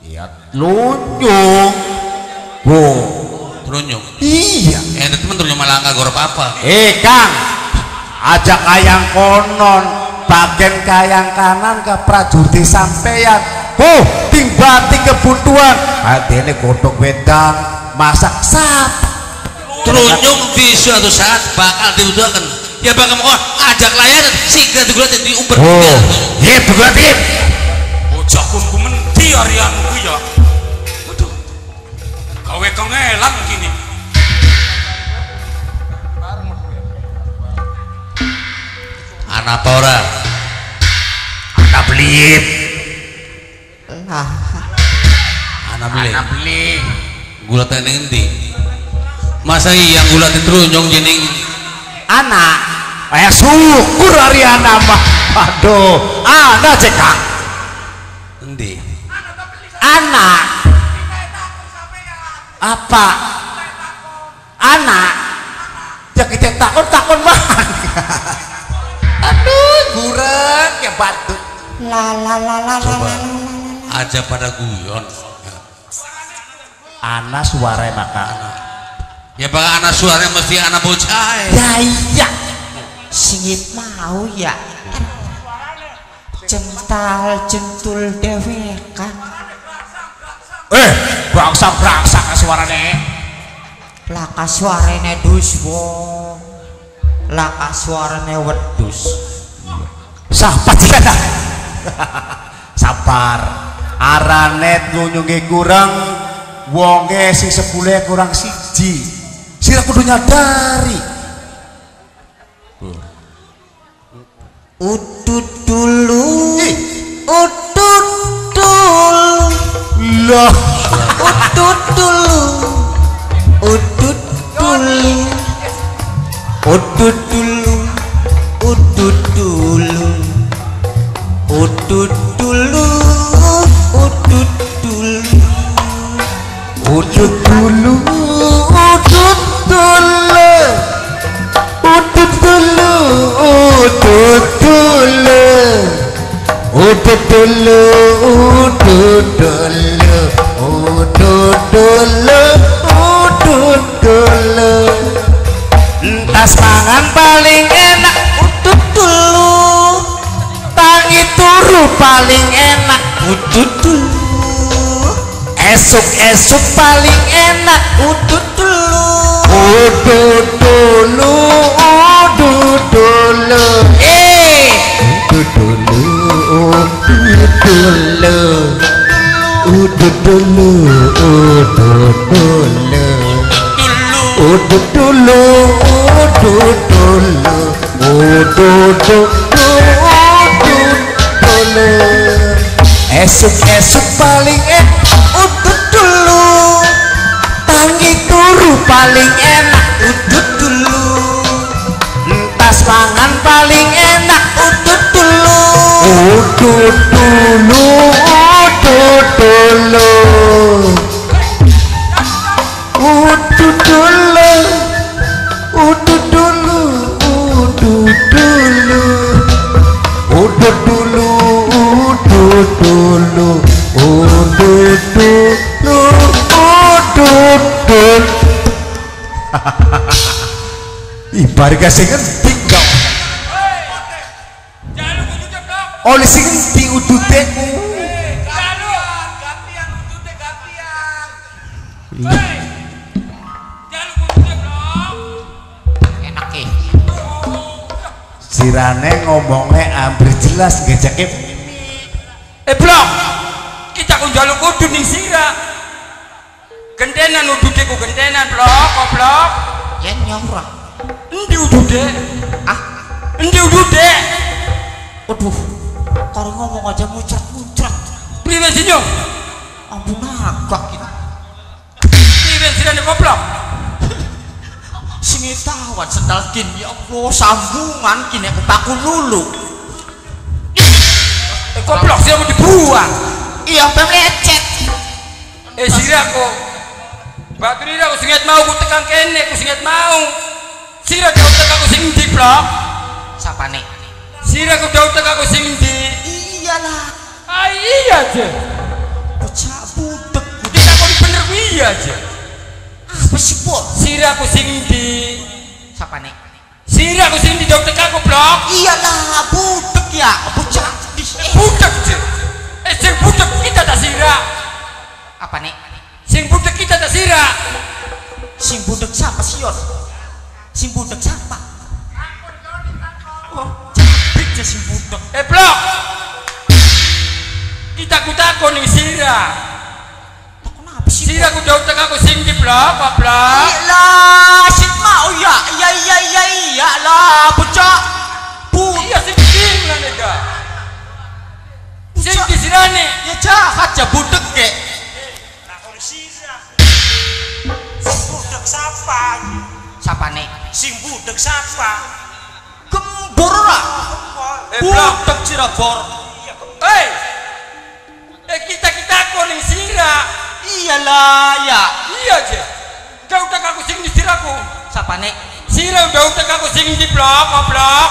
Iya, lunyung. Wow, Trunyung. iya. Temen trunyung malah nggak gorop apa. Kang, ajak kayang konon, bagian kayang kanan ke prajurit sampeyan. Timbati kebutuhan. Adene godhog wedang, masak sap. Trunyung di suatu saat bakal dibutuhkan. Ya bakal mau ajak layanan siga digulat di umber. Iya begulat. Ojakun ku menti arianku ya. Aduh. Gawe kengelan gini. Anak tora. Anak belip. Lah, Anak beli. Anak beli. Gulat yang nanti. Masa yang gulat itu trunyung jening Anak. Syukur hari anak mah. Aduh, anak cek Kang. nanti. Anak. Apa? Anak. Ya kita takut banget. Aduh, gurek ya batu. Coba aja pada guyon. Anak suara maka. Ya bang anak suaranya mesti anak bocah. Ya iya. singit mau ya. Cental centul dewekan. Bangsak suarane. Laka suarane dus wong. Laka suarane wedus. Sahabat kita. Sabar. Aranet nyunyungi kurang, wonge sing sepuluh kurang siji. Sira kudu nyadari. Udut dulu. Udut dulu. Lah, Udut dulu. Udut dulu. Udut dulu. Udut dulu. Udut dulu. Udut dulu. udut dulu, udut dulu. Udut dulu, udut dulu. Udut dulu, udut dulu. Udut dulu, udut dulu. Tas mangan paling enak Udut dulu. tangi turu paling enak Udut dulu. esuk paling enak Udut dulu. udut dulu udut dulu udut dulu udut dulu udut dulu udut dulu udut dulu udut dulu udut dulu esuk paling enak Udut dulu. tangi turu paling enak Udut dulu. tas mangan paling enak Udut dulu. udut dulu udut dulu udut dulu udut dulu udut dulu udut dulu udut dulu udut dulu udut dulu ibarat kasih ngerti kau Jangan wujudnya blok. oleh sing ngerti udute Gantian wujudnya gantian. Jangan wujudnya blok. Enak ya. sirane ngomongnya hampir jelas ngejake Blok. Kita ku jaluk kudu ning sira. Gendenan udude ku gendenan blok, kok blok. Ya nyorok. Endi udude? Ah, Endi udude? aduh. Karo ngomong aja muncrat-muncrat. Priwe sinyo? Ampun agak gitu. Priwe sirane goblok? Sing tawat sendal kin ya Allah sambungan kini aku paku lulu. Goblok sira mau dibuang. Iya sampai lecet. Sira kok. Batu rira aku singet mau ku tekan kene, ku singet mau. Sira jauh tekan aku sing ndi blok? Siapa nih? Sira ku jauh tekan aku sing ndi? Iyalah. Ah iya je. Bocah iya aja. Apa sih, Pur? Siraku sing di Siapa nih? siraku sing di dokter aku blok. Iyalah, budek ya, bocah. Budak je. Sing budak kita tak sira. Apa nih? Sing budak kita tak sira. Sing budek siapa sih, Yon? Sing budek siapa? Oh, jabrik je sing budek. Blok. Kita kutakon ning sira. Kenapa sih? Siraku dokter aku sing di blok, apa blok? Iyalah, sing mau ya. Iya lah, bocah. Iya sing lah nega. Sing di sirane. Ya jahat ya budek ke. Sing budek siapa? Siapa nih? Sing budek siapa? Gembur lah. Blok. Budek Cirebon. Kita koning sira. Iyalah ya. Iya je. Kau tak aku sing di siraku. Siapa nih? Sira udah tak aku sing di blok, blok.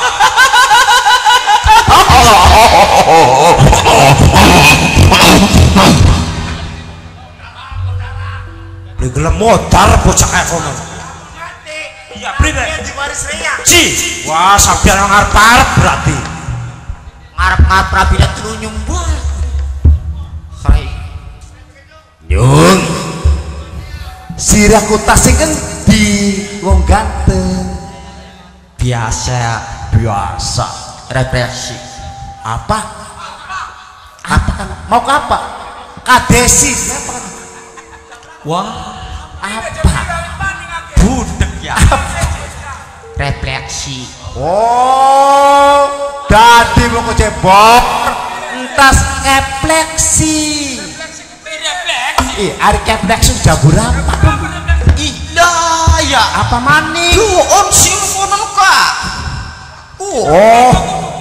Beli gelem modar bocah kayak kono. Iya, pribe? Diwaris Rea. Ci. Wah, sampeyan ngarep-arep berarti. Ngarep-ngarep rabine trunyung bae. Hai. Nyung siraku tasing endi wong ganteng. Biasa represi. Apa kan mau ke apa kadesi apa kan? Wah, Apa budek ya. Refleksi. oh dadi mau kecebok entas refleksi. Hari refleksi udah berapa dong? Ilah ya. Apa maning? Duh, on sing kono ka. Oh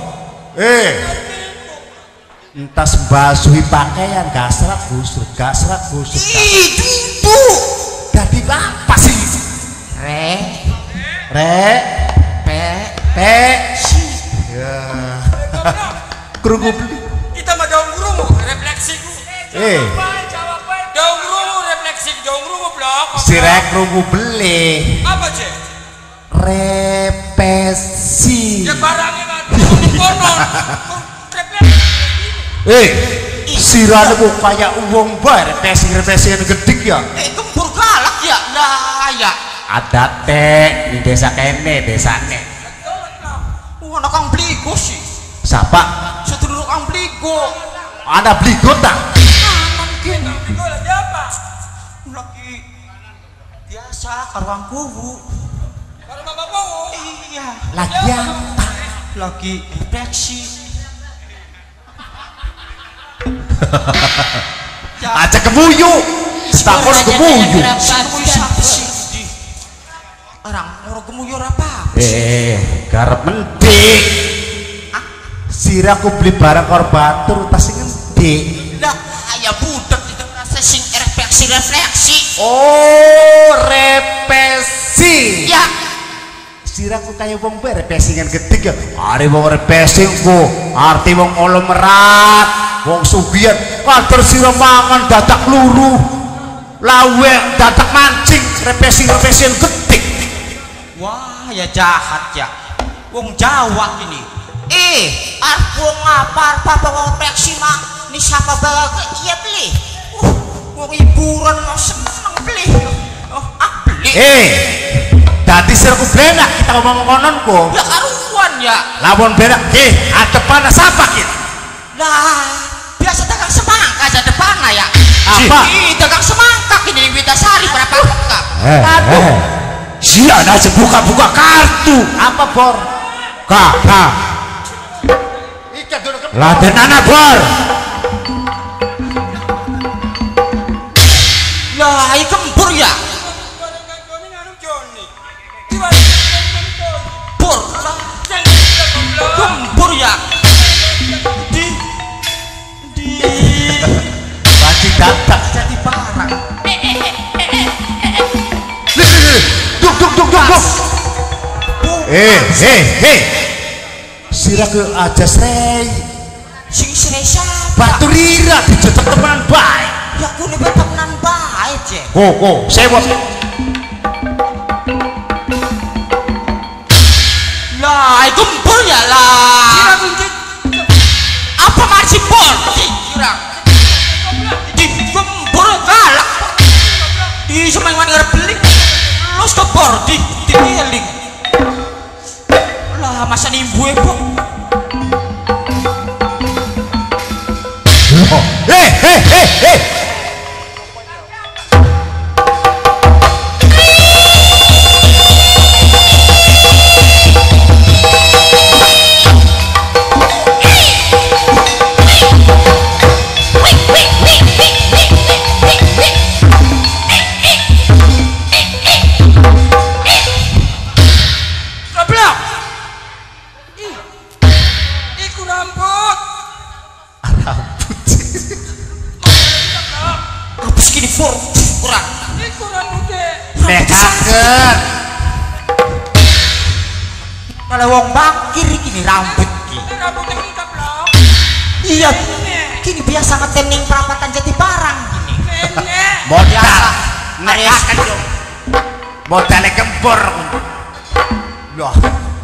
entas basuhi pakaian gak serak gusuk Itu. dadi apa sih Re Pe si. ya krungu beli kita mah daun rumu refleksiku. Daun rumu refleksi daun rumu blok. sirek krungu beli Apa je? repesi Ya barangnya kan konon. Refleksi. sirane kok kayak uang bae repesi yang gede ya Gembur galak ya. Lah ya. ada teh di desa kene desane Ana kang bligo sih. siapa Sedulur kang bligo. ada beli kota Aman kene. Itu lagi apa? Lagi biasa karwang kuwu. Kalau bapak mau. Iya. lagi apa Lagi infeksi. aja kemuyu takon kemuyu Siapa sih? Orang gemuyu apa? garep mendik siraku beli barang korbatur tas ngendi Lah, ya budek itu rasa sing refleksi. oh repesi Ya, siraku kayak wong bae repesingan gede ya hari wong repesing ku arti wong olo merat wong sugian kantor sira mangan dadak luru lawe dadak mancing repesian gede wah ya jahat ya. Wong Jawa ini. Arep wong apa refleksi mah ni siapa bae iya beli. Wong hiburan mau seneng beli. Beli. dadi siraku benak kita ngomong konon ku Ya karuan ya. lawan benak adepan siapa kita Lah, biasa dagang semangka aja depan ya. Apa? Dagang semangka ini di Witasari berapa kak? si ada buka kartu apa bor kakak laden anak bor Lah, ini gembur ya. Bor, lah, gembur ya. bagi dadak Jadi barang. duk sira ke aja srei Sing seresa. batu rira dijetek teman baik Ya aku nih temenan baik je. sewot. Lah, gembur ya lah. Sira kunci. Apa masih bor? Kira. Di gembur galak. Di semengan ngarep beli. Los ke bor di eling. Lah, masa nimbu e, Bok. Hei. Goblok. Iku rambut. Apa segini bor? Kurang. Iku rambutnya. Nekaken. Kalau wong bakir gini rambut ki. Rambutnya kita blok. Iya. Kini biasa ngetem ning perapatan Jatibarang gini. Nenek. Modal. Ares. Nekaken dong. Modalnya gembor. Loh.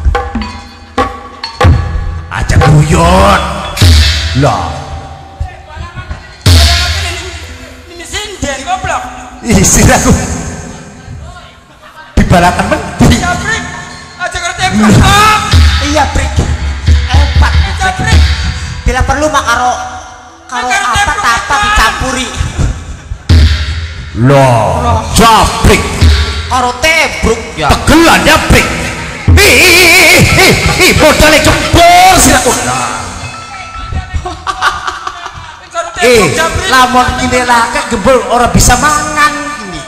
Aja guyon. Loh. Ini sinden goblok. Istiraku. Dibalakan menti. Jabrik. Aja ngerti goblok. Iya, Brik. Empat, Brik. Jabrik. Bila perlu mah karo apa tapa dicampuri. Loh. Jabrik. Karo tebruk ya. Tegelan jabrik. Ih, modalnya gembor siraku. Karo tembok jabrik. Lamun ini laka gembor orang bisa mangan ini.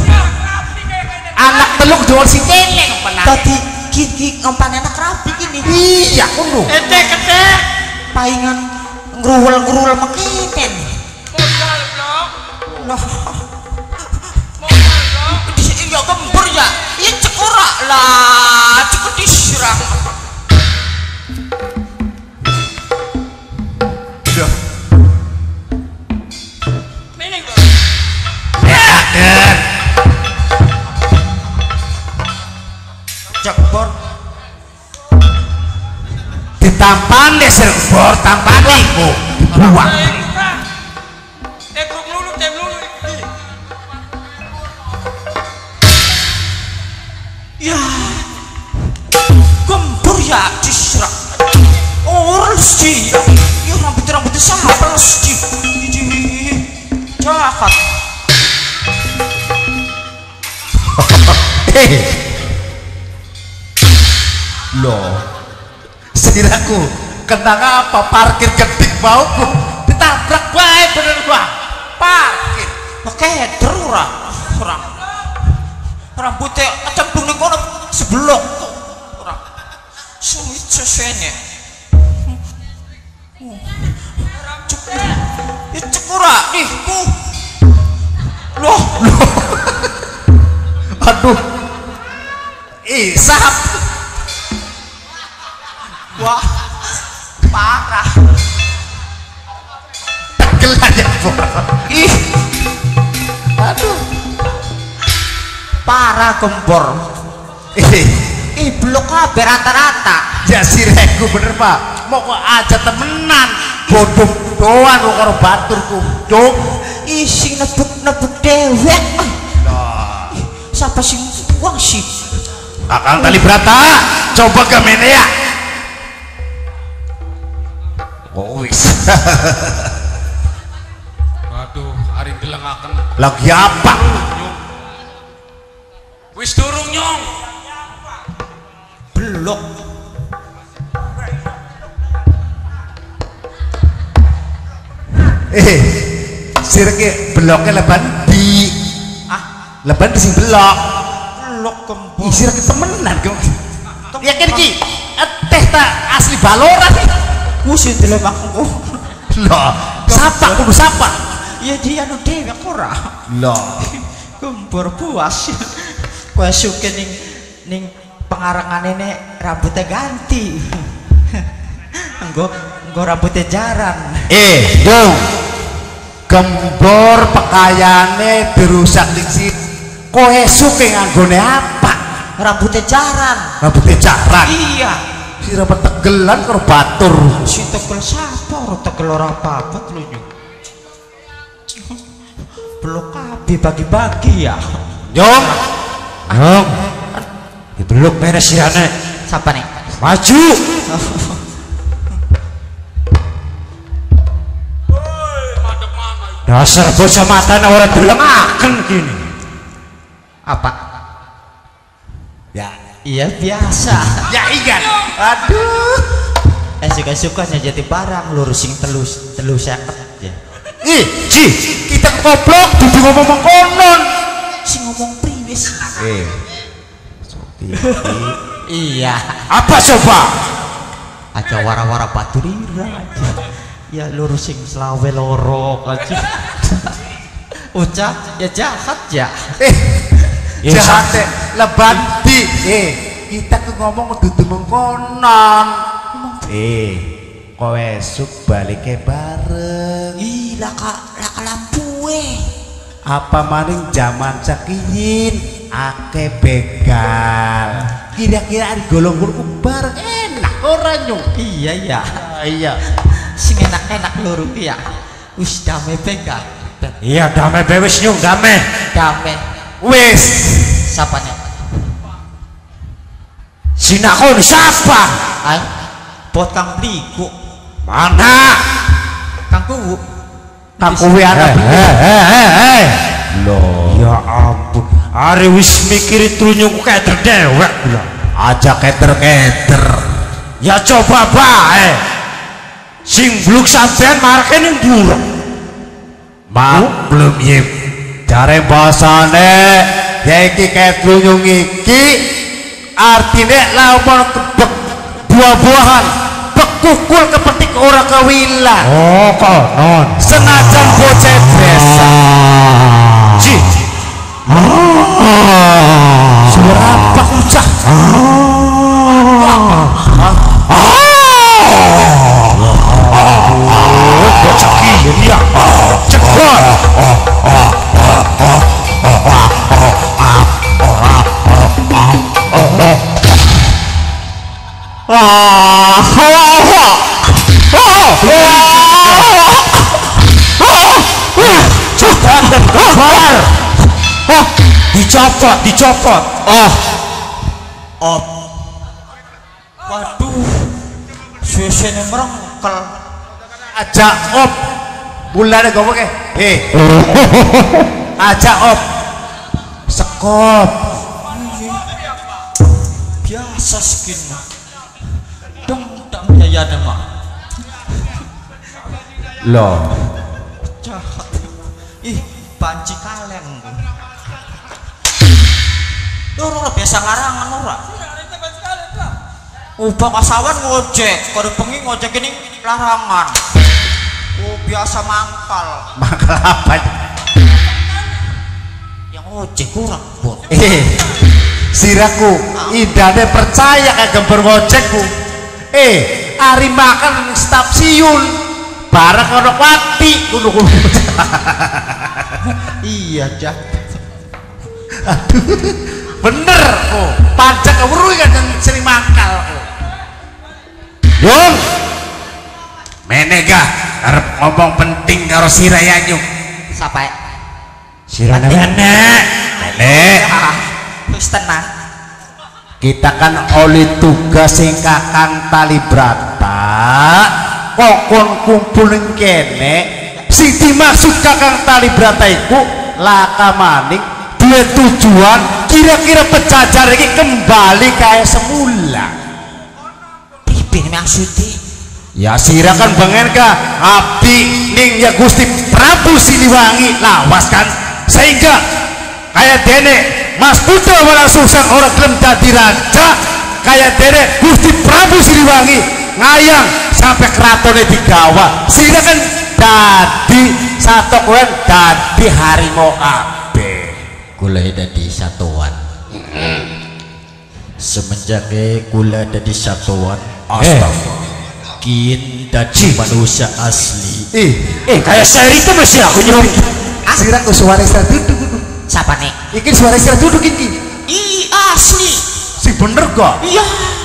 Anak teluk jual si teleng Tadi gigi ngompan anak rapi gini. iya kuno. Kete. Paingan ngruwel mekiten. Modal blok. Loh, Modal blok. iya gembur ya. Iya cekurak lah, cekur diserang. Ini kok. Nekaken. Cekbor. Ditampan deh gembor, tampan iku. Dibuang. Tebruk lulu. Ya. Gembur ya diserang. Ores di. Ya rambut siapa les di. Jahat. Loh. Siraku, kenang apa parkir kedik mauku ditabrak bae bener Bang. Parkir. Makanya ora. Rambutnya kecemplung ning kono seblok. Ora. Suwit sesene. Ya cekura nih ku. Loh. Aduh. Sahab. Wah. Parah. Tegelan ya, Bor. Ih. Aduh. Parah gembor. Ih, blok kabeh rata-rata. Ya sireku bener Pak. Mau kok aja temenan. Bodoh doan kok karo baturku. Cuk. Ih, sing nebuk dewek. Siapa sing uang sih? Kakang Tali Brata, coba ke mene ya. Oh wis. Waduh, hari delengaken. Lagi apa? Wis durung nyong. Blok. Sirke bloknya leban di. Leban di sing blok. Blok gembor. Sirke temenan kok. Ya kan ki. Teh tak asli Baloran. Wis dilemakku. Loh, sapa kudu sapa? Ya dia anu dewek ora. Loh. Gembor puas. Kowe suke ning pengarangane nek rambutnya ganti. Engko rambutnya jaran. Dong. gembor pakaiane dirusak diksi kowe suke nganggone apa rambutnya jaran iya sira tegelan karo batur si tegel siapa orang tegel orang apa lu nyung belum kabeh bagi-bagi ya Nyong dibeluk beres sirane siapa nih maju dasar bocah matanya orang delengaken gini apa ya iya biasa ya iya aduh suka-sukanya jadi barang lurusin telus seket ya Ji kita goblok dudu ngomong konon si ngomong priwis iya apa coba aja wara-wara baturira aja ya lurusin selawe lorok aja ucap ya jahat ya jahat leban di kita ke ngomong dudu mengkonon kowe esuk balike bareng laka lampue apa maning zaman sakiyin ake begal kira-kira golong-golong bareng enak orang nyung iya iya sing enak-enak loro ya wis dame begal iya dame bewis nyung dame wis sapanya sinakon siapa ay bot kang bliku mana kang kuwu kuwi anak loh ya ampun hari wis mikir trunyung kayak dewek pula aja keter-keter ya coba bae sing bluk sampean marake ning buruk belum yip jare bahasane ya iki kayak trunyung iki artine lamun kebek buah-buahan bekukul kepetik ora kewilan oh konon senajan bocah desa Ji suara apa ucah bocah gini ya cepat dicopot waduh suesene merengkel aja op bulane ngomong aja op sekop biasa skin dong yayane mah loh jahat banci kaleng ora biasa ngarangan ora ubah kasawan ngojek kode pengi ngojek ini larangan biasa mangkal apa yang ngojek kurang bot siraku idane percaya kayak gember ngojekku ari makan stasiun bareng ono pati kudu iya jak aduh bener kok pajak kewruh kan sering mangkal Yung menega arep ngomong penting karo sira ya Nyung siapa ya sirane nenek wis tenang kita kan oleh tugas sing Kakang Talibrata kokon kumpul ning kene sing dimaksud Kakang Talibrata iku laka maning dua tujuan kira-kira pejajar ini kembali kayak semula pripun maksudnya ya sira kan bangen ka abdi ning ya Gusti Prabu Siliwangi lawas kan sehingga kayak dene Mas Putra Walang Sungsang orang gelem dadi raja kayak dene Gusti Prabu Siliwangi ngayang sampai keratone digawa sehingga kan dadi satu kowen dadi harimau kula dadi satuan semenjak kula dadi satuan astagfirullah makin dadi manusia asli. Kayak seri itu mesti aku nyuruh. Sirah suara istirahat duduk. Siapa nih? Iki suara istirahat duduk iki. Asli. Si bener kok. Iya.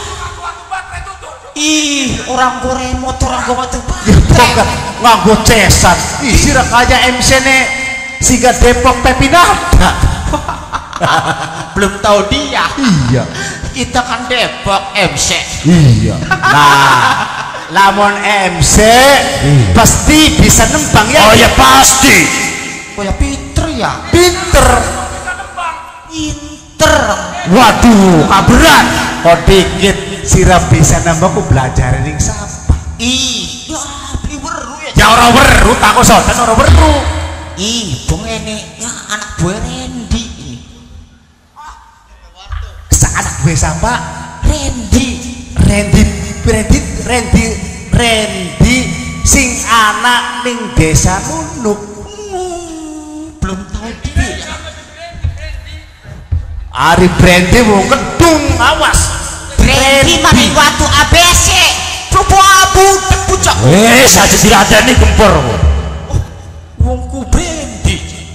Orang gue remote, orang gue batu Ya bukan nganggo cesan. Sirah kayak MC ne Siga Depok Pepinada. belum tahu dia. Iya. Kita kan Depok MC. Iya. Nah, lamun MC pasti bisa nembang ya. Oh ya pasti. Kayak pinter ya. Pinter. Waduh, berat. Kok dikit sirah bisa nembang ku belajar ning sapa. Ya, beli weru ya. Ya ora weru takut soten ora weru. Bung ini ya anak gue Randy ini. Anak gue siapa? Randy sing anak ning desa Nunuk. Belum tahu dia. Ari Brandy mau kedung, awas. Randy mami waktu ABC. Coba abu pucak. Saja tidak ada nih gempor. Wongku Brandy.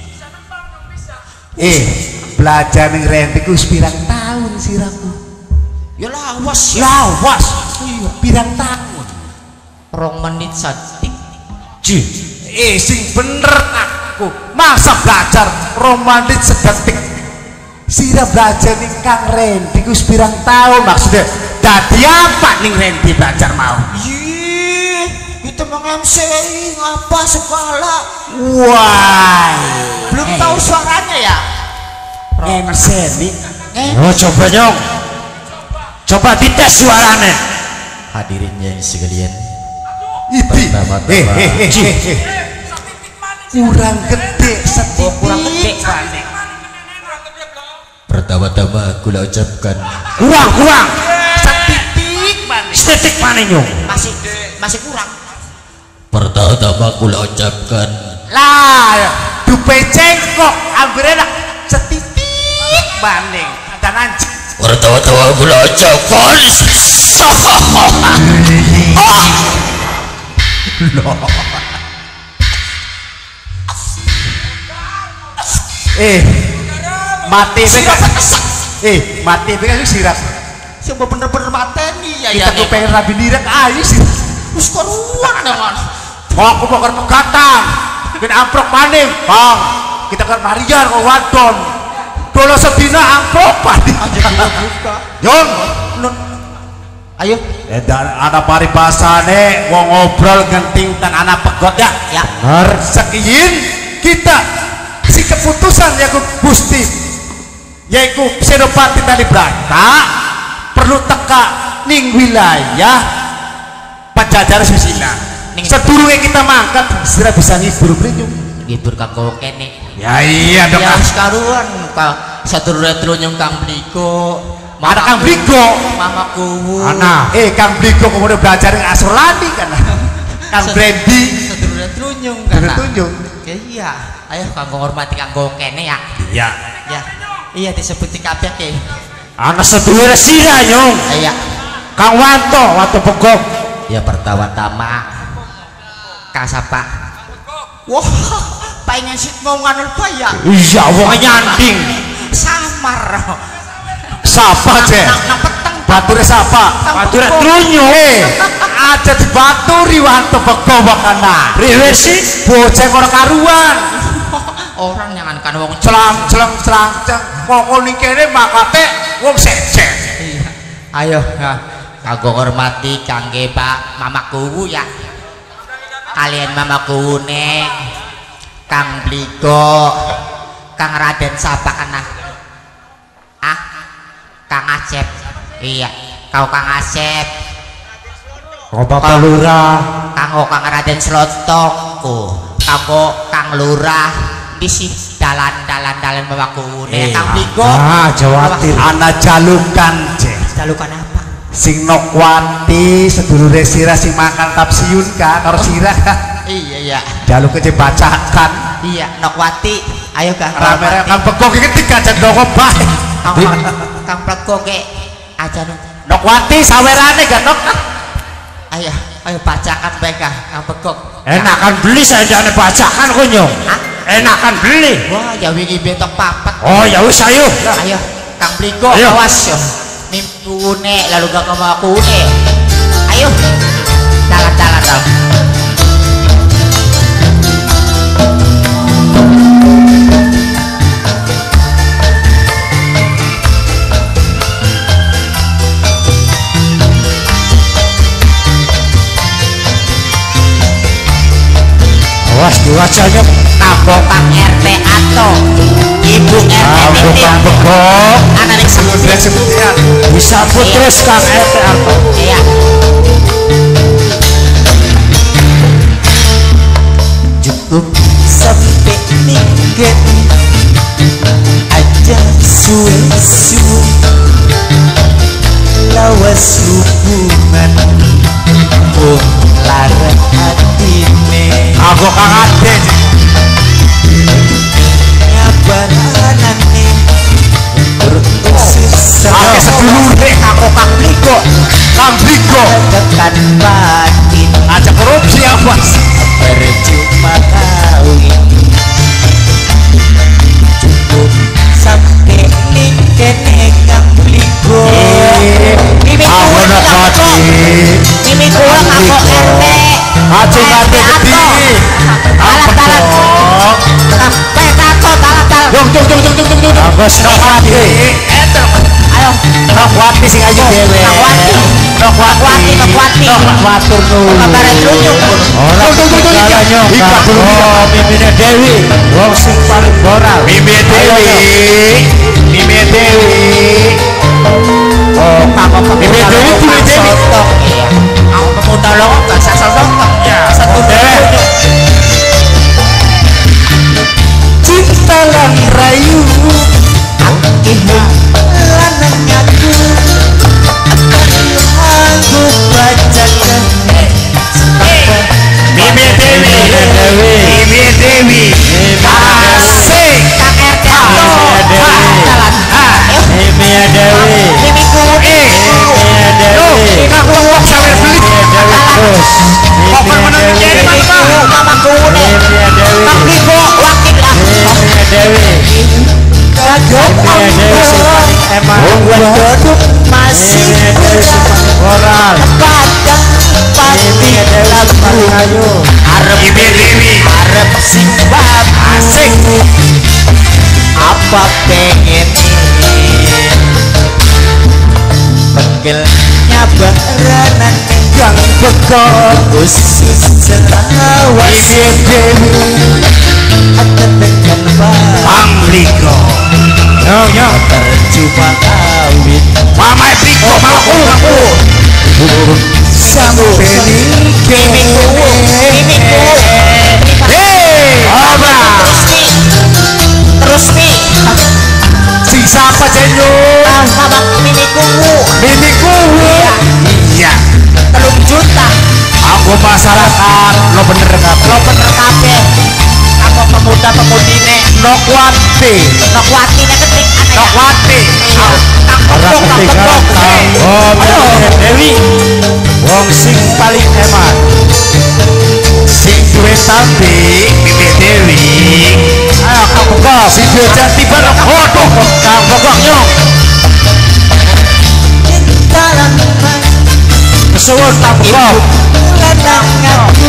Belajar ning Randy ku pirang tahun siraku. Ya lawas ya. Lawas. Iya, pirang tahun. 2 menit satik. Sing bener aku. Masa belajar romantis sedetik. Sira belajar ning Kang Randy ku pirang tahun maksudnya. Dadi apa ning Randy belajar mau? Kita meng-MC ngapa segala. Wah. Belum tahu suaranya ya. MC nih. Oh coba nyong. Coba dites suaranya. Hadirinnya sekalian. Kurang gede sedikit. Kurang gede. Pertama-tama kula ucapkan kurang setitik mana nyong. Masih kurang. Pertama kula ucapkan Lah, dupe cengkok ambilnya setitik banding dan anjing. pertama-tama kula ucapkan mati bekas. Mati bekas sirap. Siapa bener-bener mateni ya. Kita tuh pengen rabi direk ayo sih. Terus keruan dengan. Aku mau ke Pegatan. Bin amprok maning, Bang. Kita ke Marian ke Wadon. Dolo sedina ampropan. Buka. Yon. Ayo. Dan anak paribasane wong ngobrol genting tan anak pegot ya. Ya. Bener. Sekian kita si keputusan ya Gusti yaitu Senopati Talibrata perlu teka ning wilayah Pajajaran Susila. Sedurunge kita mangkat sira bisa ngibur beliau. Ngibur kanggo kene. Ya iya dong. Ya sekaruan sadurunge trunyung Kang Bliko. Ada Kang Bliko, mamaku. Ana. Kang Bliko kemudian belajar ning Asurlandi kan. Kang Brandy sadurunge trunyung kan. Trunyung. Ya iya. Ayo kanggo hormati kanggo kene ya. Iya. Ya. Iya disebut kabeh ke. anak sedulur sira nyong. Iya. Kang Wanto Pegok. Ya pertama-tama kasapa. Wah, pengen sit mau nganul ya. Iya wong nyanding. Samar. Sapa je? Nang peteng Bature sapa? Bature trunyo. Aja dibaturi Wanto Pegok wakana. Priwe sih? Bocah ora karuan. Orang yang kan wong Celang kok ning kene makate wong secek. Iya. Ayo ya. Kanggo hormati kangge Pak Mamaku ya. Kalian Mamaku ne Kang Bliko, Kang Raden sapa kana? Kang Asep. Iya, kau Kang Asep. Kau Bapak Lurah. Kanggo Kang Raden Slotongku. Kanggo Kang Lurah bisi dalan Mamaku ne Kang Bliko. Jawatir. Ana jalukan je. Jalukan apa? Sing Nokwati sedulure sira sing makan tapsiun ka karo sira. Iya. Jaluk ke bacakan. Iya, Nokwati. Ayo Kang. Rame-rame Kang Pegok iki tiga cendoko bae. Kang Pegok ke aja Nokwati sawerane gak nok. Ayo Ayo bacakan mereka yang begok. Enakan beli saya jangan bacakan kunyong. Enakan beli. Wah, ya wingi betok papat. Oh ya wis ayo. Ayo, Kang Bligo Ayo. awas yo. Mimpi lalu gak mau aku Ayo. Jalan-jalan dong. Awas diwajahnya Nabok Kang RT Ato. Ibu RT Titik. Kang Begok. Anak yang Sebutian. Disambut terus Kang RT Arto. Iya. Cukup sampai minggat aja suwe-suwe lawas hubungan oh lara hatine Aku Kang Ade. nyabaranane bersusah Oke sedulure aku Kang Bligo. Kang Bligo. tekan batin Aja korupsi awas. percuma kawin cukup sampai kene Kang Bligo mimi Aku kuwi nak mati. mimi kuwi aku RT Aja mati gede. talat petato talat Dong. Agus Nokwati. ayo Nokwati sing ayu dhewe. Nokwati Matur nuwun. kabar trunjuk Ora segalanya Kang. Oh, mimine Dewi. Wong sing paling moral. Mimi Dewi. Mimi Dewi. Oh, Kang Mimi Dewi, Mimi Dewi. iya aku pemuda lo gak sosok Ya, satu Dewi. cinta lan rayu. ibu lanang aku aku bacakan Mimi Dewi. Mimi Dewi. Asik. Kang RT Ato Mimi Dewi. mimi kuwi Mimi Dewi. Aku wong sampe beli. Terus. Open menang jadi mimi kuwi mama kuwi Kang Bligo wakil lah Mimi Dewi. kagok Mimi Dewi sing paling eman. duduk masih Mimi Dewi sing paling moral. padang pati Mimi Dewi sing paling ayu. arep Mimi Dewi. arep sing asik apa pengen pegelnya baranan Kang Begok khusus selawas Mimi Dewi. ada dengan Kang Bligo. Yo. percuma kawin Mama Bligo, mamaku, aku. sampai mimiku Hei, apa? terus nih Si siapa Jenyo? mama mimiku Mimiku. Iya. 3 juta Aku masyarakat. Lo bener gak? lo bener kabeh aku pemuda-pemudine Nokwati. Nokwati nek ketik anak ya Nokwati. Ora ketinggalan Kang. Oh, Mimi Dewi. Wong sing paling eman. Sing duwe tambi. Mimi Dewi. Ayo Kang Begok. Sing duwe jati bareng hodok. Kang Begok nyong. dalam Kesuwun Kang Begok. ladang aku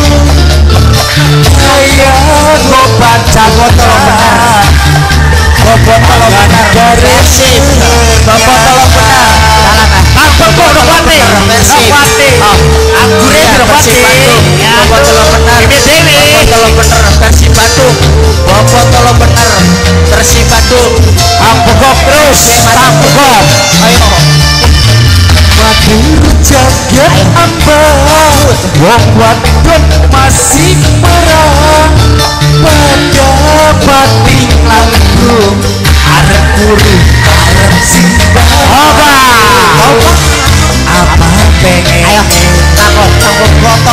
Ayo ngobat jago tolong benar. Bobot tolong benar Garis. Bapak tolong benar. Kang Begok Nokwati. Nokwati. Anggure Nokwati. Bapak tolong benar Mimi Dewi. Bapak tolong bener versi batu Bapak tolong bener versi batu Kang Begok terus. Kang Begok. ayo Waduh jagat ambang. Wong wadon masih perang. Pada bating langgung. Arep guru. Arep simbang. Apa pengen? ayo takut takut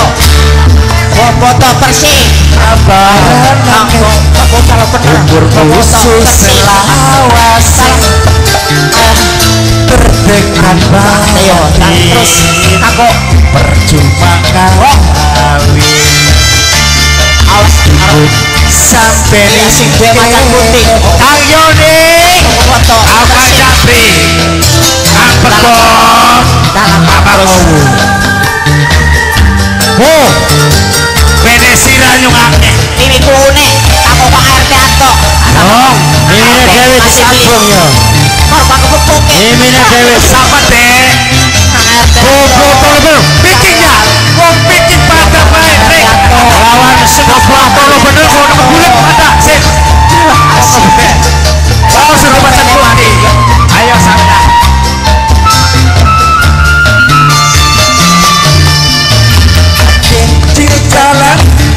foto versi Abaran takut kalau bener Umur khusus selawas. tekan Ayo, terus aku percuma kawin awas sampai iya sing duwe macan putih Kang Yoni foto apa Jabri Kang Pekong dalam Papa Kowu oh Venesira nyungake ini kune aku Pak RT atok oh ini dewe disambung ya korban kepupuk ini dewe sama deh Goblok bikin ya wong bikin pada baik rek lawan sing goblok tolo bener kok bulet pada sik oh suruh macan putih ayo sampean di jalan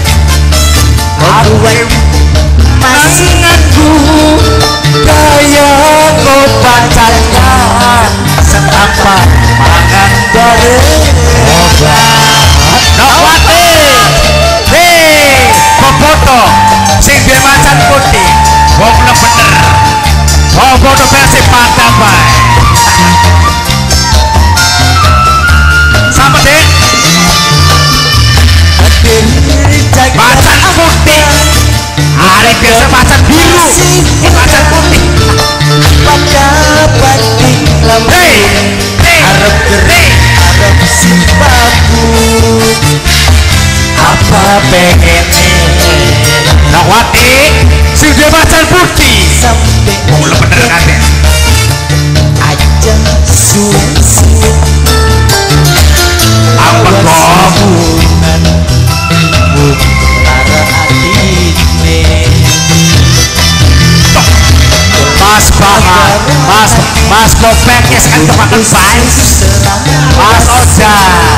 aku masih nganggu gaya ngopacannya setampa mangan bareng obat Nawati hei Boboto sing dia macan putih wong bener Boboto versi pada baik sama deh macan putih hari biasa macan biru macan putih pada batik lemah harap gerik harap sifatku apa pengennya Nawati sudah macan putih sampai mulai bener kan ya aja susu apa hubungan lara atine Mas Bahar Mas Kopekes kan kemakan baik Mas Oja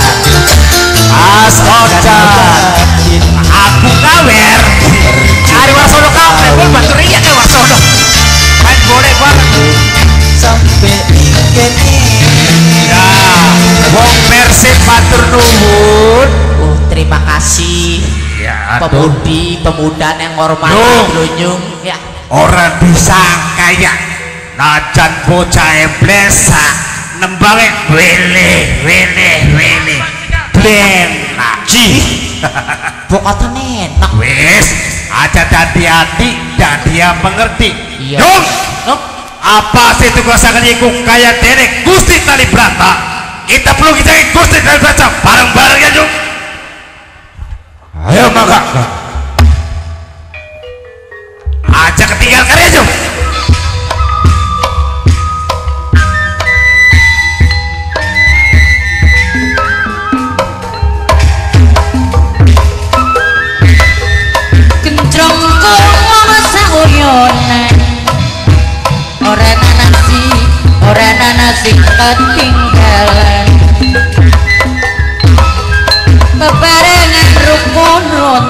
aku kawer hari Warsono kawer gue bantu riak ya Warsono main boleh banget sampai ikene ya wong Persib matur nuwun terima kasih ya pemuda yang hormat Blunyung ya orang bisa kaya najan bocah emblesa nembangnya wele blenaci pokoknya enak wes aja hati-hati dan dia mengerti iya Dong apa sih itu kuasa ikut kaya derek Gusti Kalibrata kita perlu kita Gusti Kalibrata bareng-bareng ya Jung ayo maka aja ketinggal karya Jung Ora nasi ketinggalan bebarengan rukun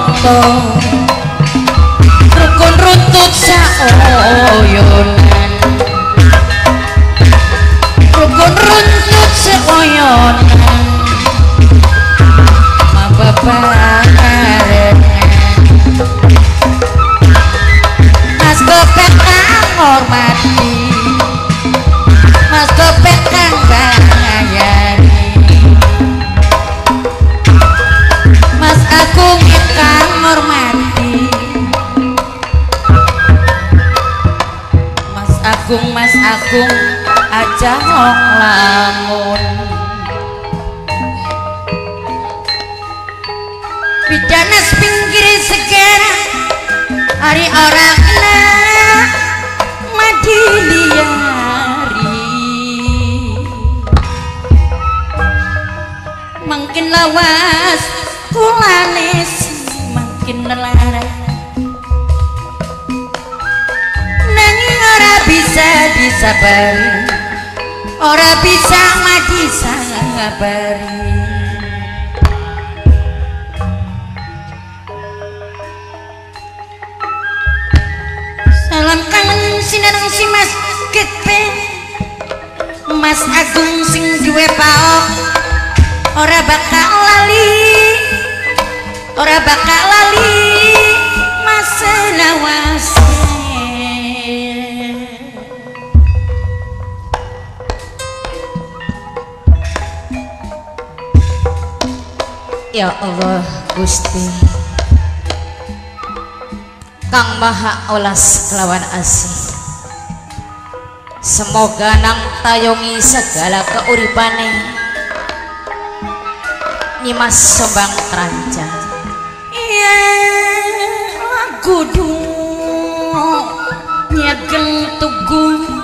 runtut saoyonan rukun runtut saoyonan mababarengan Mas Gopek kang hormati Mas Gopek kang ngayani Mas Agung kang hormati Mas Agung aja wong lamun bidanes pinggir segera hari orang kena madiliari makin lawas kulanes makin nelara nanging ora bisa disabari ora bisa disabari salam kangen sinareng si Mas Getpe Mas Agung sing duwe paok ora bakal lali Mas Lawase Ya Allah Gusti Kang Maha Olas kelawan asih, semoga nang tayongi segala keuripane Nyimas Sombang Kerancang. Iya kudu nyageng tugu,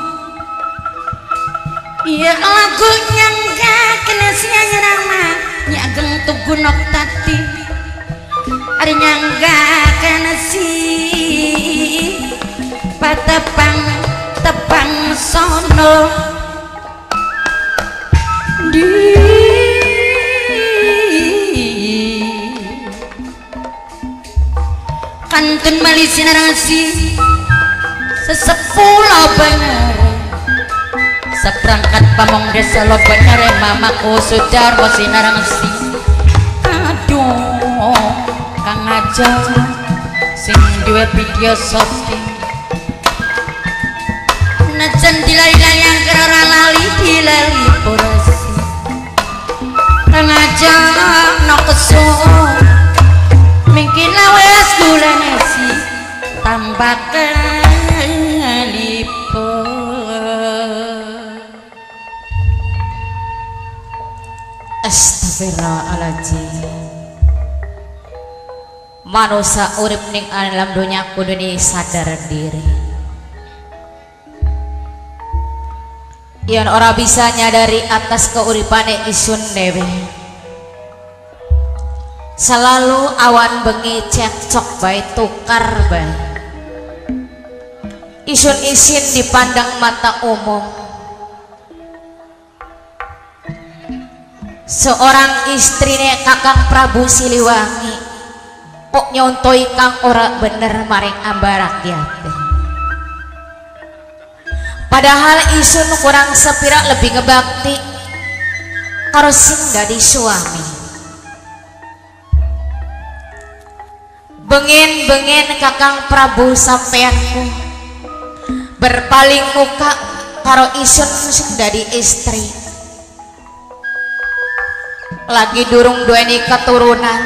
iya lagu nyangga kena sia nyerama nyageng tugu nok tati ari nyangga kena si patepang tepang sono di kantun malisi narasi sesepulo bener seperangkat pamong desa lo bener mamaku sudarmo sinarangsi. Aduh kang aja sing duwe video shooting najan dilali-lali yang kerara lali dilali porasi kang aja no kesuk mungkin lawas gula nasi tambah kalipo. Astagfirullahaladzim. Manusia urip ning alam dunia kudu sadar diri. Yang ora bisa nyadari atas keuripane isun dewe. Selalu awan bengi cekcok bae tukar bae. Isun isin dipandang mata umum. Seorang istrine Kakang Prabu Siliwangi kok nyontoi kang ora bener maring amba rakyat. Padahal isun kurang sepira lebih ngebakti karo sing dadi suami. Bengen-bengen Kakang Prabu sampeanku berpaling muka karo isun sing dadi istri. Lagi durung duweni keturunan.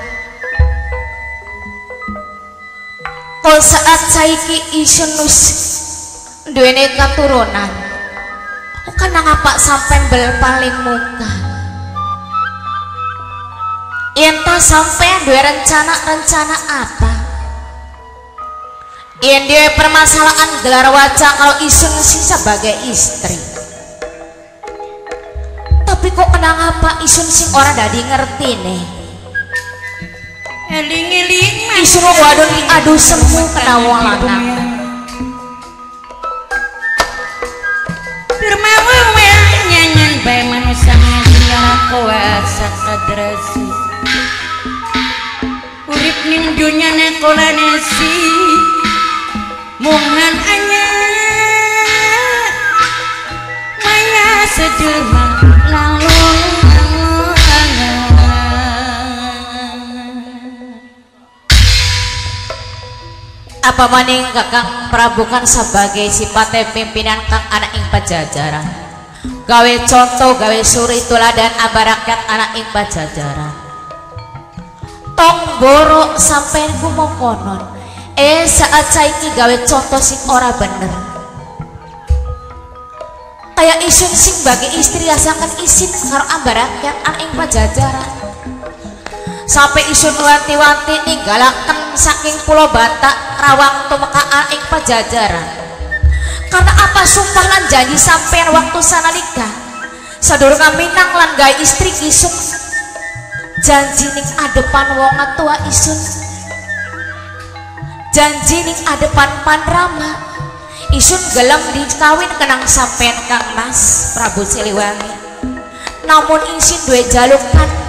Kol saat saiki isun nus duweni keturunan. Kana ngapa sampean berpaling muka? Entah sampean duwe rencana apa? Yen duwe permasalahan gelar wajah kalau isun sih sebagai istri. Tapi kok kenang apa isun sing ora dadi ngerti nih. Eling-eling isun wadon diadu semu kena wong lanang. Firmawa nyanyan bae manusia ngajinya kuasa kadrasi. Urip ning dunya nekolanesi mungan anyar maya sejelma lalu apa maning Kakang Prabu kan sebagai sifatnya pimpinan kang anak ing pajajaran gawe contoh gawe suri tuladan abarakat anak ing pajajaran tong borok sampai kumo konon saat saiki gawe contoh sing ora bener kayak isun sing bagi istri asalkan isin karo ambarakyat anak ing pajajaran sampai isun wanti-wanti ninggalaken saking Pulau Batak rawang tumekaan ing pajajaran karena apa sumpah lan janji sampean waktu sanalika sadurung minang lan gawe istri isun janji ning adepan wong tua isun janji ning adepan Panrama isun gelem dikawin kenang sampean Kang Mas Prabu Siliwangi namun isin duwe jalukan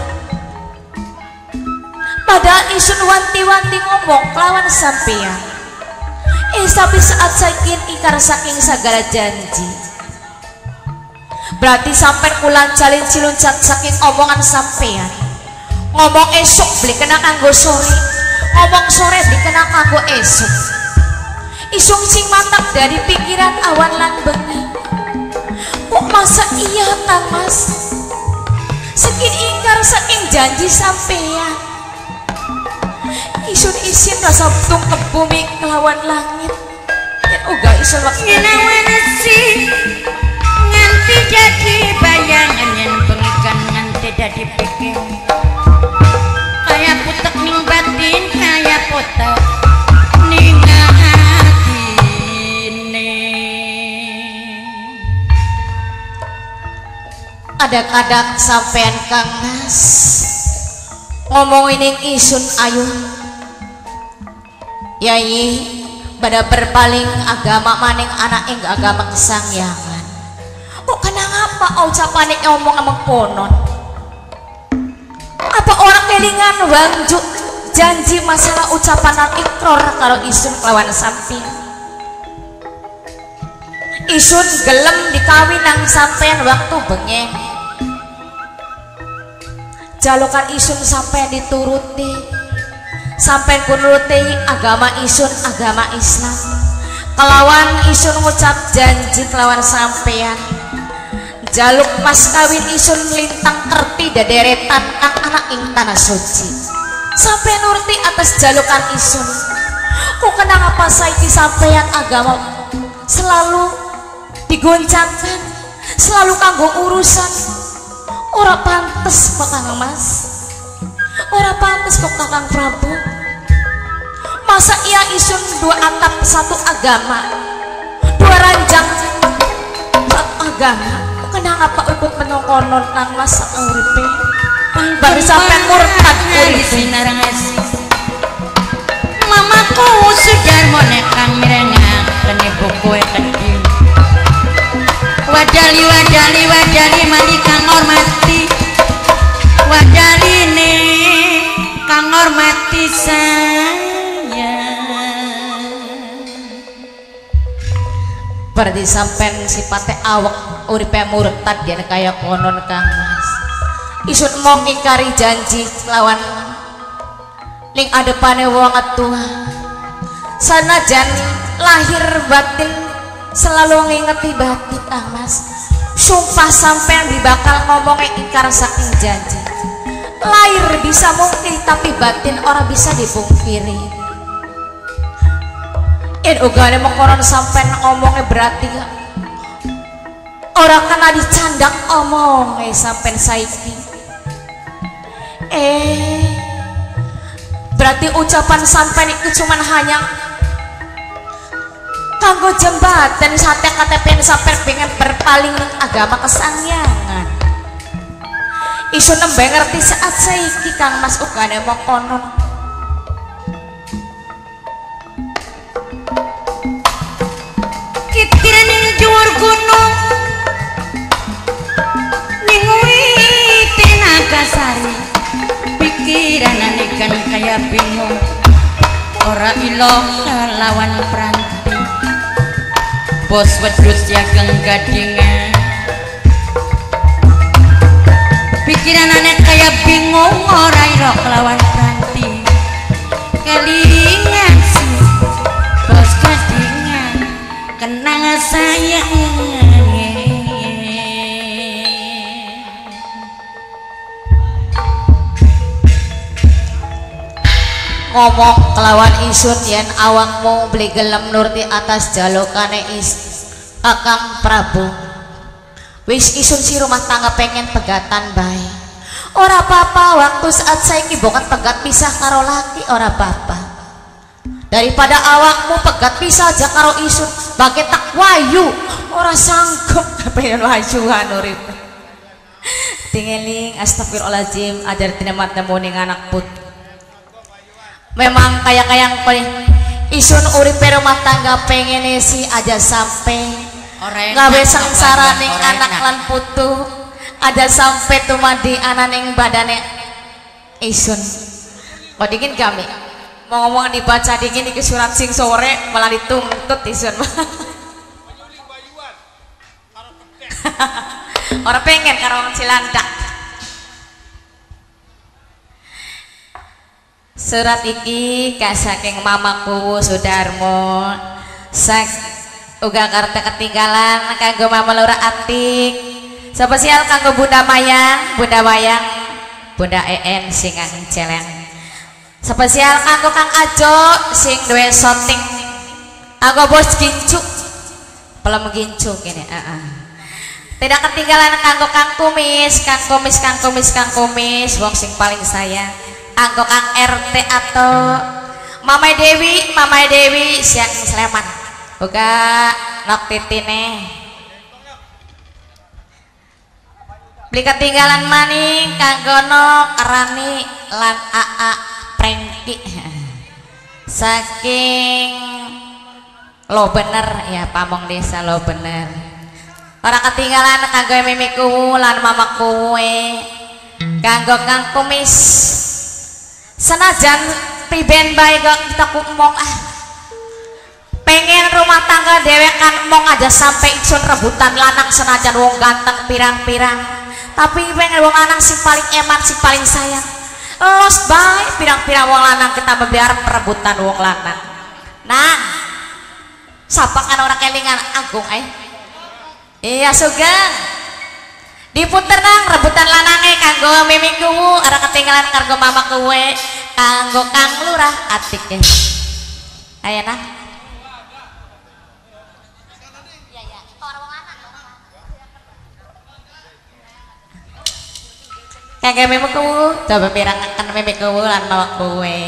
padahal isun wanti-wanti ngomong kelawan sampean tapi saat saking ikar saking segala janji berarti sampean kulan jalin ciluncat saking omongan sampean ngomong esok beli kena kanggo sore ngomong sore beli kena kanggo esok isung sing mantap dari pikiran awan lan bengi kok masa iya Kang Mas saking ingkar saking janji sampeyan isun isin rasa tung ke bumi kelawan langit dan uga isun waktu ngenawan si nganti jadi bayangan yang pengikan nganti jadi pikir kaya putek ning batin kaya putek ning atine adak-adak sampean Kang Mas ngomongin yang isun ayu yai pada berpaling agama maning anak ing agama kesangyangan kok kenang apa ucapan yang ngomong emang konon apa orang kelingan wangju janji masalah ucapan ikror karo isun kelawan sampean isun gelem dikawin nang sampean waktu bengen jalukan isun sampean dituruti sampean kunuruti agama isun agama Islam kelawan isun ngucap janji kelawan sampean jaluk mas kawin isun lintang kerti dederetan kang anak ing tanah suci sampean nuruti atas jalukan isun kok kenang apa saiki sampean agama selalu digoncangkan selalu kanggo urusan ora pantes kok Kang Mas ora pantes kok Kakang Prabu masa ia isun dua atap satu agama dua ranjang satu agama kenang apa ikut menongkonon Kang Mas uripe baru sampai murtad sinar ngasih mamaku sudarmo nekang mirengak kene buku kedim wadali wadali wadali mali kang hormati wadali ne kang hormati saya berarti sampean sifatnya awak uripe murtad dia kaya konon Kang Mas isun mong ingkari janji lawan ning adepane wong atua sanajan lahir batin selalu ngingeti batin Kang Mas sumpah sampean dibakal ngomongnya ingkar saking janji lahir bisa mungkin tapi batin orang bisa dipungkiri ugane mengkoron sampean ngomongnya berarti orang kena dicandak omongnya sampean saiki berarti ucapan sampean itu cuman hanya kanggo jembatan sate KTP sampean pengen berpaling agama kesangyangan isu nembe ngerti saat saiki Kang Mas ugane mau konon kitiran ning dhuwur gunung ning wite Nagasari pikiran kan kaya bingung ora ilang lawan pranti bos wedhus jageng gadingan pikiran anak kaya bingung ora ira lawan pranti kelingan si bos gadingan kenang sayang ngomong kelawan isun yen awakmu beli gelem nurti atas jalukane Kakang Prabu wis isun si rumah tangga pengen pegatan bae ora apa-apa waktu saat saiki bukan pegat pisah karo laki ora apa-apa daripada awakmu pegat pisah aja karo isun bagi tak wayu ora sanggup pengen wajuan urip tingeling astagfirullahaladzim ajar tinemat nemuning anak put memang kayak paling isun uripe rumah tangga pengen si aja sampai gawe sengsara ning anak lan putu ada sampai tumadi ananing badane isun kok dingin kami mau ngomong dibaca dingin iki surat sing sore malah dituntut isun orang pengen karo wong Cilandak surat iki saking mamaku Sudarmo uga kartu ketinggalan kanggo mama Lura Atik Spesial kanggo Bunda Mayang, Bunda EN sing celeng. Spesial kanggo Kang Ajo sing duwe shooting. Kanggo Bos Gincu. Pelem Gincu kene, Tidak ketinggalan kanggo Kang Kumis, wong sing paling sayang. Kanggo Kang RT atau Mamai Dewi siang Sleman. Boga nok titine. Beli ketinggalan maning kanggono Rani lan AA Prengki saking lo bener ya pamong desa lo bener. Orang ketinggalan kanggo mimiku lan mamaku kanggo Kang Kumis senajan priben bae kita kumong pengen rumah tangga dewekan mong aja sampai isun rebutan lanang senajan wong ganteng pirang-pirang tapi pengen wong lanang sing paling eman sing paling sayang los bae pirang-pirang wong lanang kita membiar perebutan wong lanang. Nah sapa kan orang kelingan Agung iya Sugeng diputer nang rebutan lanange kanggo mimiku arek ketinggalan kanggo mama kowe kanggo Kang Lurah atik ayo nah kagak memang kowe coba pirang-akan memang kowe lan mawak kowe.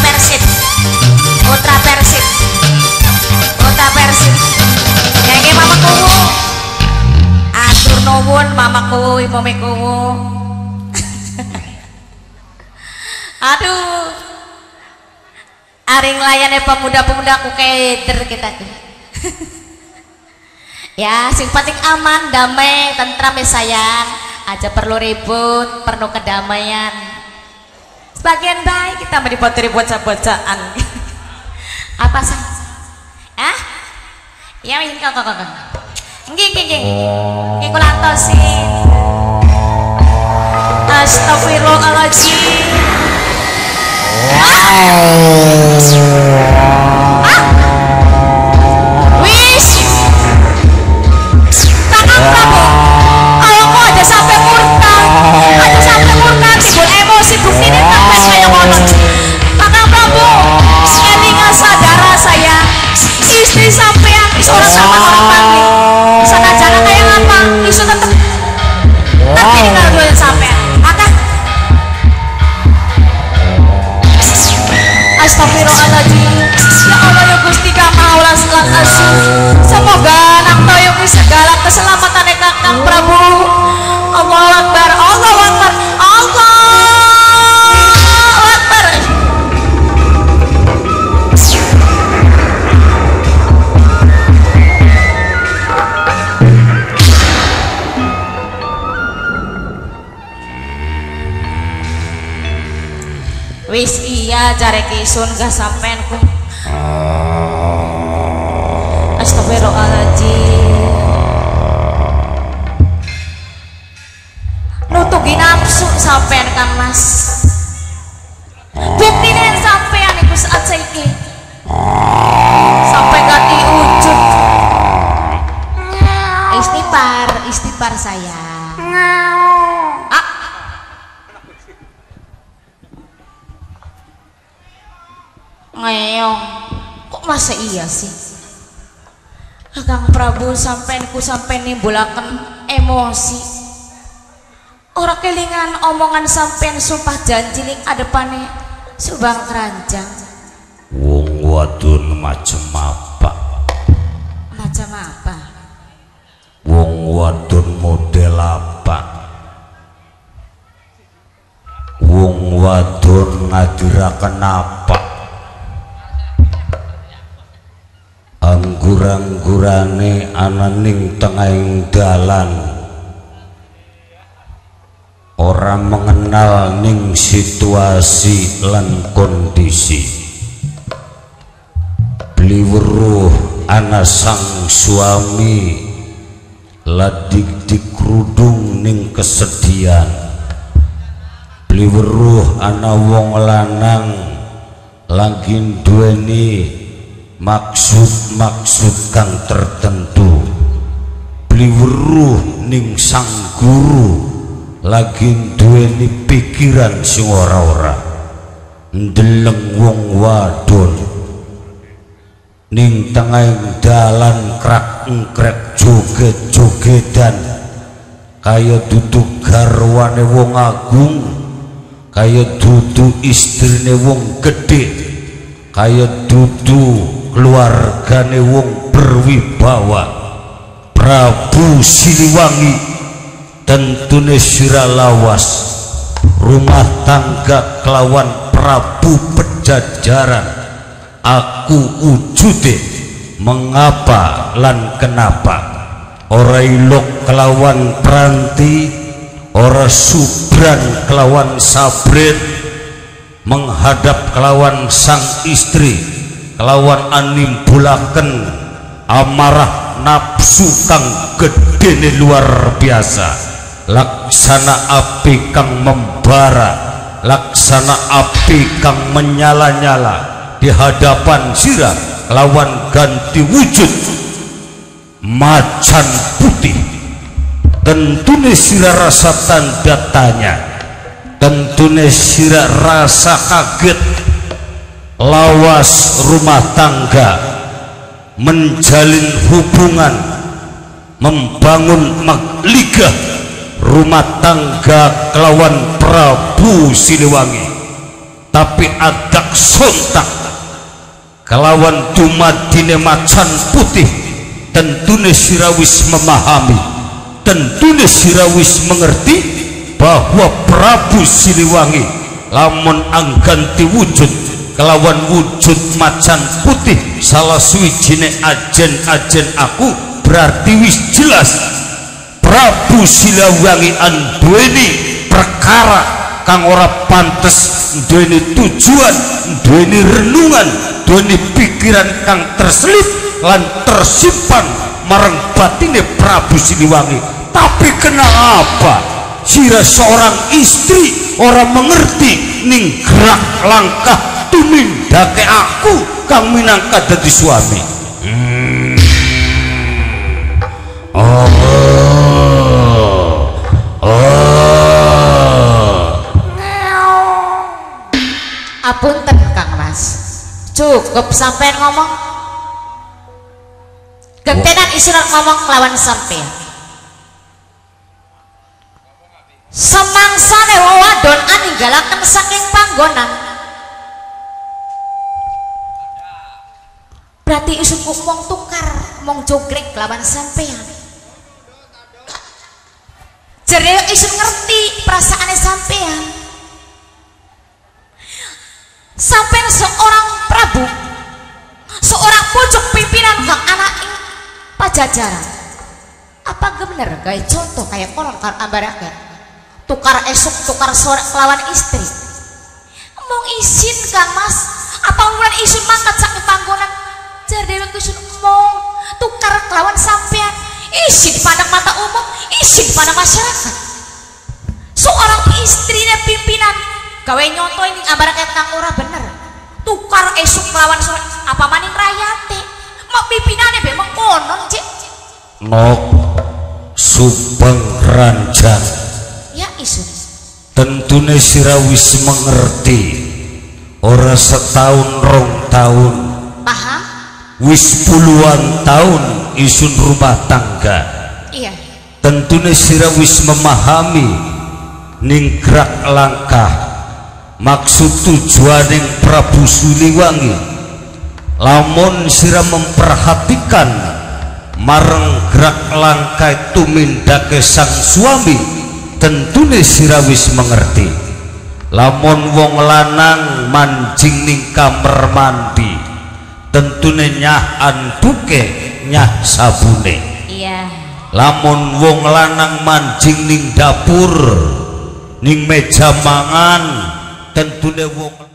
Persib Putra Persib nyanyi mama kuwu atur nuwun mama kuwu imome kuwu aduh aring layane pemuda-pemuda ku keder kita tuh ya sing penting aman damai tentram ya sayang aja perlu ribut perlu kedamaian sebagian baik kita mau dibuat bocah-bocahan apa sih ya ini kok nggih kula antosin astagfirullahaladzim wis Kakang Prabu kalau kok aja sampai murka timbul emosi buktinya sampai kayak ngono Kakang Prabu elingan sadara saya istri sampean seorang sama orang mati sana jangan kayak apa isu tetep nanti tinggal gue sampean maka astagfirullahaladzim ya Allah ya Gusti Kamaulas lan Asih semoga anak toyong segala keselamatan Kakang Prabu Allahu Akbar Allahu Akbar Allahu Akbar wis iya jarek isun gak sampean ku astagfirullahaladzim nutugi nafsu sampean Kang Mas buktinya sampean iku saat saiki sampai ganti ujud istighfar sayang ngeyong kok masa iya sih Kakang Prabu sampeanku sampai nimbulaken emosi ora kelingan omongan sampean sumpah janji ning adepane Subang Keranjang wong wadon macam apa wong wadon model apa wong wadon ngadiraken apa anggur-anggurane ananing tengahing dalan ora mengenal ning situasi lan kondisi beli weruh ana sang suami ladik dikrudung ning kesedihan beli weruh ana wong lanang lagi duweni maksud kang tertentu beli weruh ning sang guru lagi duweni pikiran sing ora-ora ndeleng wong wadon ning tengahing dalan krak-krek joget-jogedan kaya dudu garwane wong agung kaya dudu istrine wong gedhe kaya dudu keluargane wong berwibawa Prabu Siliwangi tentune sira lawas rumah tangga kelawan Prabu Pejajaran aku wujude mengapa lan kenapa ora ilok kelawan Pranti ora subran kelawan Sabret menghadap kelawan sang istri kelawan animbulaken amarah nafsu kang gedene luar biasa laksana api kang membara laksana api kang menyala-nyala di hadapan sira kelawan ganti wujud macan putih tentune sira rasa tanda tanya tentune sira rasa kaget lawas rumah tangga menjalin hubungan membangun ligah rumah tangga kelawan Prabu Siliwangi tapi adak sontak kelawan dumadine macan putih. Tentune sirawis memahami, tentune sirawis mengerti bahwa Prabu Siliwangi lamun angganti wujud kelawan wujud macan putih salah suwijine ajen-ajen aku, berarti wis jelas Prabu Siliwangi anduweni perkara kang ora pantes, duweni tujuan, duweni renungan, duweni pikiran kang terselip lan tersimpan marang batine Prabu Siliwangi. Tapi kenapa sira seorang istri orang mengerti ning gerak langkah tumindake aku kang minangka dadi suami? Apunten Kang Mas, cukup sampean ngomong. Gentenan isuran ngomong kelawan sampean. Semangsane wadon aninggalaken saking panggonan. Berarti isun mong tukar, mong jogrek kelawan sampean. Jere isun ngerti perasaane sampean. Sampean seorang prabu, seorang pucuk pimpinan kang anak Pajajaran. Apa bener kayak contoh kayak orang kar ambaraga tukar esok tukar sore kelawan istri? Mong isin Kang Mas, apa umuran isun mangkat saking panggonan jar dewe isun mong tukar kelawan sampean, isin pada mata umum, isin pada masyarakat. Seorang istrinya pimpinan gawe nyontoh ini ambaraga kang ora bener tukar esok kelawan sore apa maning rayate mau pimpinannya be mengkonon cik nok subang ranjang ya isun. Tentune sirawis mengerti ora setahun rong tahun paham wis puluhan tahun isun rumah tangga. Iya. Tentune sirawis memahami ning gerak langkah maksud tujuaning Prabu Siliwangi. Lamun sira memperhatikan marang gerak langkah tumindake sang suami, tentune sira wis mengerti. Lamun wong lanang manjing ning kamar mandi, tentune nyah anduke nyah sabune. Iya. Lamun wong lanang manjing ning dapur ning meja mangan, tentune wong